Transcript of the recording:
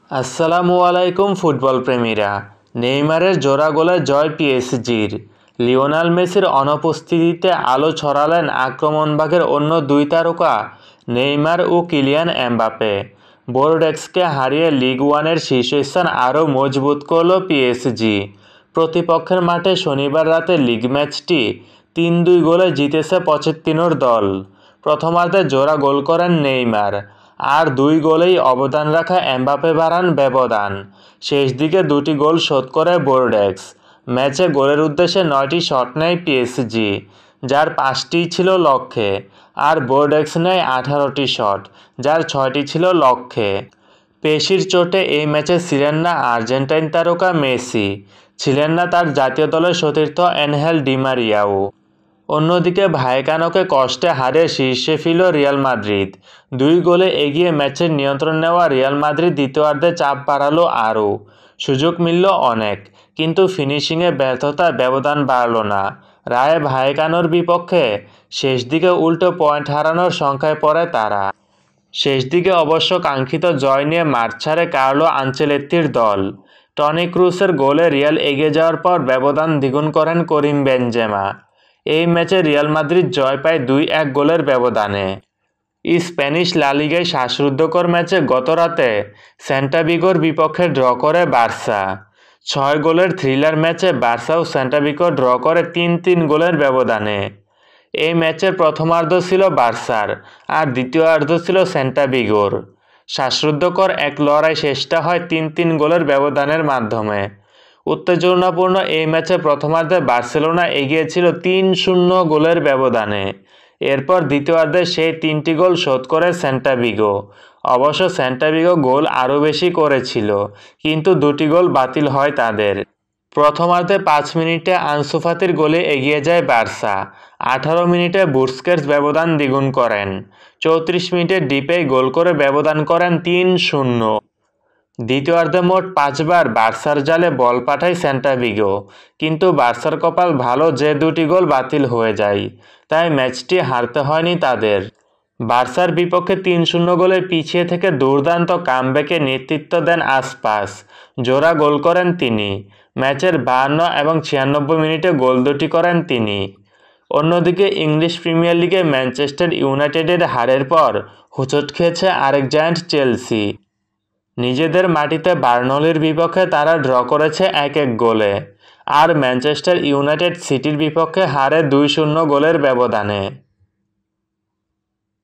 আসসালামু আলাইকুম ফুটবল প্রেমীরা। নেইমারের জোড়া গোলে জয় পিএসজির। লিওনেল মেসির অনুপস্থিতিতে আলো ছড়ালেন আক্রমণভাগের অন্য দুই তারকা নেইমার ও কিলিয়ান এমবাপ্পে। বোর্ডেক্সকে হারিয়ে লিগ ওয়ানের শীর্ষস্থান আরও মজবুত করল পিএসজি। প্রতিপক্ষের মাঠে শনিবার রাতে লিগ ম্যাচটি ৩-২ গোলে জিতেছে পচেত্তিনোর দল। প্রথমার্ধে জোড়া গোল করেন নেইমার, আর দুই গোলেই অবদান রাখা এমবাপ্পে বাড়ান ব্যবধান। শেষ দিকে দুটি গোল শোধ করে বোর্ডেক্স। ম্যাচে গোলের উদ্দেশ্যে ৯টি শট নেয় পিএসজি, যার ৫টিই ছিল লক্ষ্যে, আর বোর্ডেক্স নেয় ১৮টি শট, যার ৬টি ছিল লক্ষ্যে। পেশির চোটে এই ম্যাচে ছিলেন না আর্জেন্টাইন তারকা মেসি, ছিলেন না তার জাতীয় দলের সতীর্থ এনহেল ডি মারিয়াও। অন্যদিকে ভায়েকানোকে কষ্টে হারিয়ে শীর্ষে ফিরল রিয়াল মাদ্রিদ। ২ গোলে এগিয়ে ম্যাচের নিয়ন্ত্রণ নেওয়া রিয়াল মাদ্রিদ দ্বিতীয়ার্ধে চাপ বাড়ালো আরও। সুযোগ মিলল অনেক, কিন্তু ফিনিশিংয়ে ব্যর্থতায় ব্যবধান বাড়ল না। রায়ে ভায়েকানোর বিপক্ষে শেষ দিকে উল্টো পয়েন্ট হারানোর সংখ্যায় পড়ে তারা। শেষ দিকে অবশ্য কাঙ্ক্ষিত জয় নিয়ে মাঠ ছাড়ে কার্লো আনচেলত্তির দল। টনি ক্রুসের গোলে রিয়াল এগিয়ে যাওয়ার পর ব্যবধান দ্বিগুণ করেন করিম বেনজেমা। এই ম্যাচে রিয়াল মাদ্রিদ জয় পায় ২-১ গোলের ব্যবধানে। স্প্যানিশ লা লিগায় শ্বাসরুদ্ধকর ম্যাচে গতরাতে সেল্টা ভিগোর বিপক্ষে ড্র করে বার্সা। ৬ গোলের থ্রিলার ম্যাচে বার্সা ও সেল্টা ভিগো ড্র করে ৩-৩ গোলের ব্যবধানে। এই ম্যাচের প্রথমার্ধ ছিল বার্সার, আর দ্বিতীয়ার্ধ ছিল সেল্টা ভিগোর। শ্বাসরুদ্ধকর এক লড়াই শেষটা হয় ৩-৩ গোলের ব্যবধানের মাধ্যমে। উত্তেজনাপূর্ণ এই ম্যাচে প্রথমার্ধে বার্সেলোনা এগিয়ে ছিল ৩-০ গোলের ব্যবধানে। এরপর দ্বিতীয়ার্ধে সেই ৩টি গোল শোধ করে সেল্টা ভিগো। অবশ্য সেল্টা ভিগো গোল আরও বেশি করেছিল, কিন্তু ২টি গোল বাতিল হয় তাদের। প্রথমার্ধে ৫ মিনিটে আনসু ফাতির গোলে এগিয়ে যায় বার্সা। ১৮ মিনিটে বুস্কেটস ব্যবধান দ্বিগুণ করেন। ৩৪ মিনিটে ডিপেই গোল করে ব্যবধান করেন ৩-০। দ্বিতীয়ার্ধে মোট ৫ বার বার্সার জালে বল পাঠায় সেল্টা ভিগো, কিন্তু বার্সার কপাল ভালো যে ২টি গোল বাতিল হয়ে যায়, তাই ম্যাচটি হারতে হয়নি তাদের। বার্সার বিপক্ষে ৩-০ গোলে পিছিয়ে থেকে দুর্দান্ত কামব্যাকে নেতৃত্ব দেন আসপাস। জোড়া গোল করেন তিনি। ম্যাচের ৫২ এবং ৯৬ মিনিটে গোল দুটি করেন তিনি। অন্যদিকে ইংলিশ প্রিমিয়ার লিগে ম্যানচেস্টার ইউনাইটেডের হারের পর হোঁচট খেয়েছে আরেক জায়ান্ট চেলসি। নিজেদের মাটিতে বার্নলির বিপক্ষে তারা ড্র করেছে ১-১ গোলে, আর ম্যানচেস্টার ইউনাইটেড সিটির বিপক্ষে হারে ২-০ গোলের ব্যবধানে।